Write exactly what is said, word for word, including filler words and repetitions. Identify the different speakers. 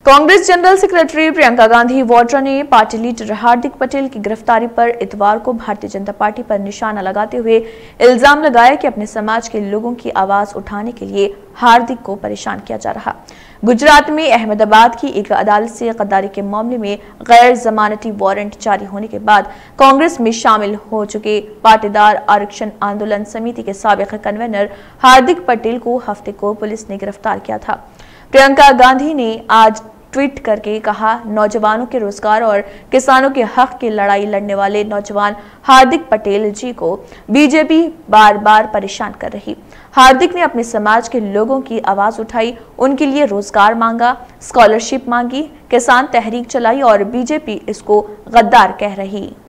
Speaker 1: Congress general secretary Priyanka Gandhi Vadra ने party leader Hardik Patel की गिरफ्तारी पर इतवार को भारतीय जनता पार्टी पर निशाना लगाते हुए इल्जाम लगाया कि अपने समाज के लोगों की आवाज उठाने के लिए हार्दिक को परेशान किया जा रहा। गुजरात में अहमदाबाद की एक अदालत से गद्दारी के मामले में गैर जमानती वारंट जारी होने के बाद कांग्रेस में शामिल हो चुके पाटीदार आरक्षण आंदोलन समिति के साबिक कन्वीनर हार्दिक पटेल को हफ्ते को पुलिस ने गिरफ्तार किया था। प्रियंका गांधी ने आज ट्वीट करके कहा, नौजवानों के रोजगार और किसानों के हक की लड़ाई लड़ने वाले नौजवान हार्दिक पटेल जी को बीजेपी बार बार परेशान कर रही। हार्दिक ने अपने समाज के लोगों की आवाज उठाई, उनके लिए रोजगार मांगा, स्कॉलरशिप मांगी, किसान तहरीक चलाई और बीजेपी इसको गद्दार कह रही।